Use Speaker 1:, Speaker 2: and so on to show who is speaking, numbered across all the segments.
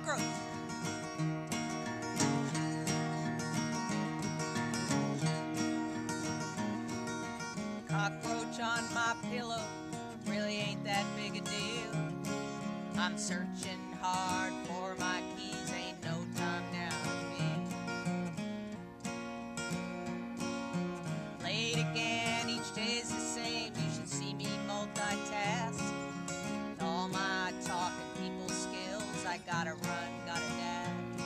Speaker 1: Cockroach. Cockroach on my pillow really ain't that big a deal. I'm searching hard for my keys, ain't no time now to be. Late again, each day's the same. You should see me multitask. With all my talking people skills, I gotta run, gotta dash.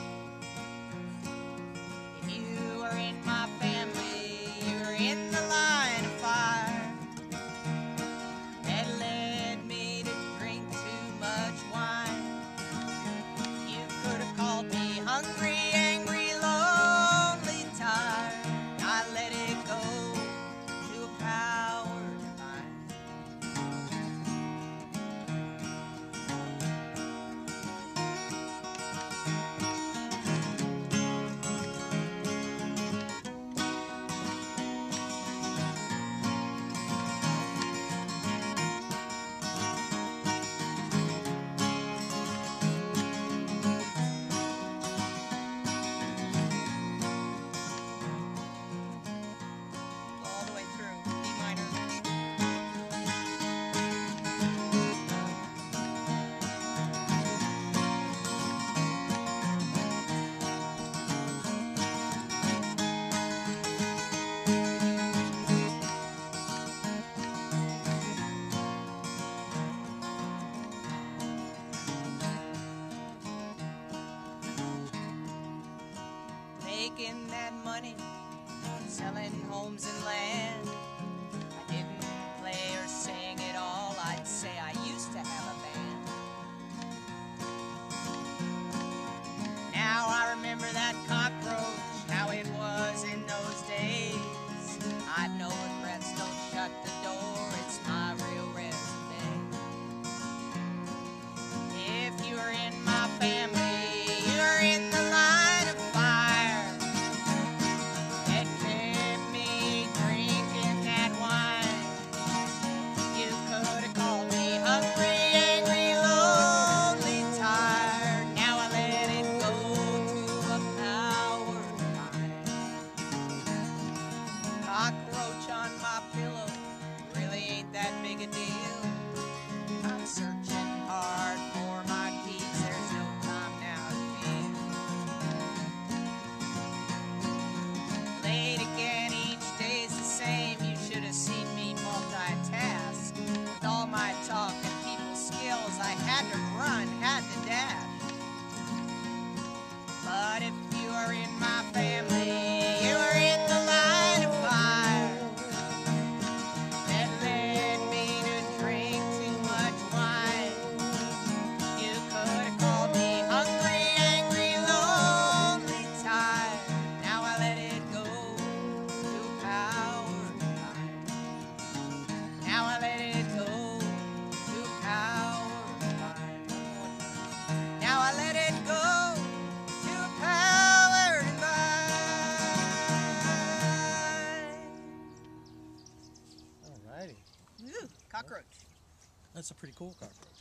Speaker 1: If you are in my family, you're in the line of fire. That led me to drink too much wine. You could have called me hungry, angry, lonely, tired. I let it go to a power divine. All the way through D minor. Making that money, selling homes and land. I didn't play or sing at all. I'd say I used to have a band. Now I remember that cockroach, how it was in those days. I've no regrets, don't shut the door, it's my real resume. If you're in my family, you're in the line of fire. That kept me drinking that wine. You could have called me hungry, angry, lonely, tired. Now I let it go to a power line. Cockroach on my pillow really ain't that big a deal. I'm searching hard for my keys, there's no time now to feel. Late again, each day's the same. You should have seen me multitask. With all my talk and people skills, I had to run, had to dash. But if you are in my family, you are in the line of fire. That led me to drink too much wine. You could have called me hungry, angry, lonely, tired. Now I let it go to power line. Now I let it go to power line. Now I let it go to power line.
Speaker 2: Alrighty.
Speaker 1: Ooh, cockroach.
Speaker 2: That's a pretty cool cockroach.